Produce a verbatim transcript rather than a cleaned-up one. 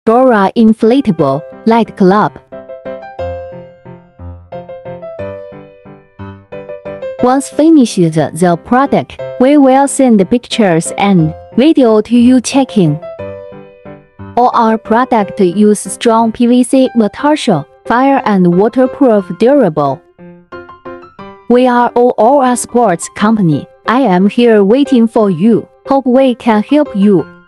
Aurora inflatable light club. Once finished the product, we will send pictures and video to you checking. All our products use strong P V C material, fire and waterproof durable. We are Aurora sports company. I am here waiting for you. Hope we can help you.